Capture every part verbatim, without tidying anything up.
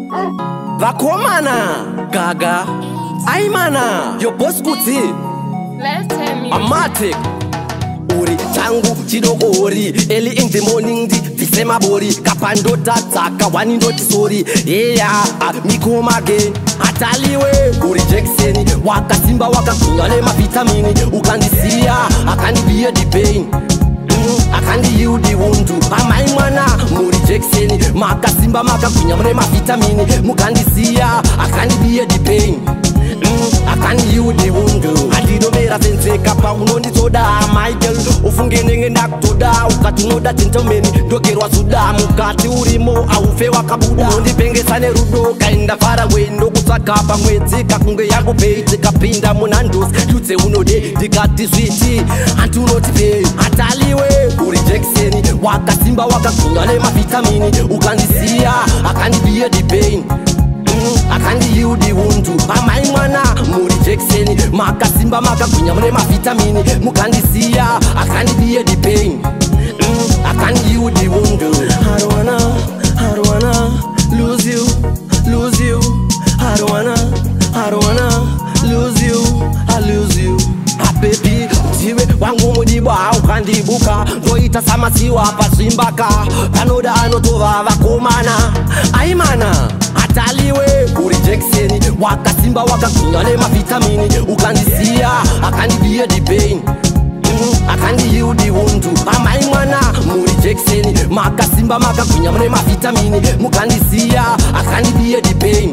Vakomana Gaga Aimana Yo boss kuti Let's tell me Amatic Uri changu chidoko ori Early in the morning di visema bori Kapando tataka wani ndoti sorry Yeah, mikoma again Ataliwe Uri Jacksoni Wakasimba wakakunyale mavitamini Ukandisia Akandibie the pain I can't heal the wound. Amai mwana muri Jacksoni makasimba makakunya mure mavitamini mukandisia I can't be the pain. I can't heal the wound. Adidomera senzeka pa unondi toda my girl ufungene ngenda kutoda ukatunoda gentleman ndogerwa suda mukati urimo aufe wakabuda unondi pengesane rudo kaenda fara wendo kutsaka pa mwedzi kakunge yangu peiti kapinda munandos tutse unode dikati switi antu unoti pay ataliwe uri Jacksoni wakasimba wakakunyale mavitamini ukandisia akandibie the pain. I can't heal the wound. Amai mwana muri Jacksoni makasimba makakunya mure mavitamini mukandisia I can't be the pain. I can't heal the wound. I don't wanna, I don't wanna lose you, lose you. I don't wanna, I don't wanna lose you, I lose you. Ah baby, ziwe wangu mudiba ukandibuka Zoita samasiwa pasimbaka Kanoda anotova vakomana Aimana Ataliwe uri Jacksoni wakasimba wakakunyale mavitamini ukandisia akandibie the pain. I can't heal the wound. Amai mwana muri Jacksoni makasimba makakunya mure mavitamini mukandisia akandibie the pain.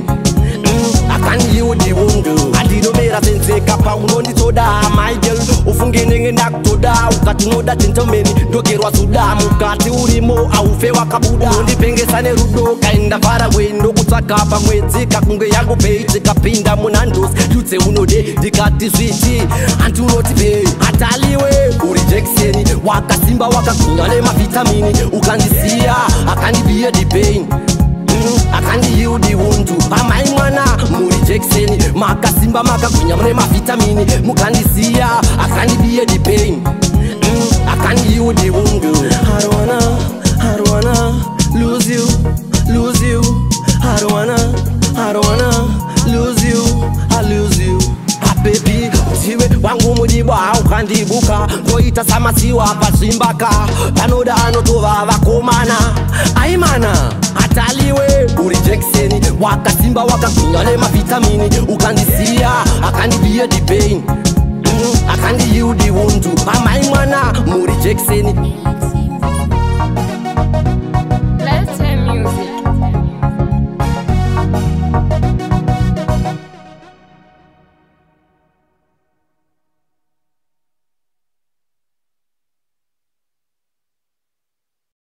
I can't heal the wound. Adidomera senzeka pa unondi toda my girl ufungene ngenda kutoda ukatunoda gentleman ndogerwa suda mukati urimo aufe wakabuda unondi pengesane rudo kaenda fara wendo kutsaka pa mwedzi kakunge yangu peiti kapinda munandos tutse unode dikati switi antu unoti pay ataliwe uri Jacksoni wakasimba wakakunyale mavitamini ukandisia akandibie the pain. I can't heal the wound. Amai mwana muri Jacksoni makasimba makakunya mure mavitamini mukandisia I can't be the pain. I can't heal the wound. I don't wanna, I don't wanna lose you, lose you. I don't wanna, I don't wanna lose you, I lose you. Ah baby, ziwe wangu mudiba ukandibuka Zoita samasiwa pasimbaka Kanoda anotova vakomana Aimana Ataliwe uri Jacksoni wakasimba wakakunyale mavitamini ukandisia akandibie the pain. I can't heal the wound. Amai mwana muri Jacksoni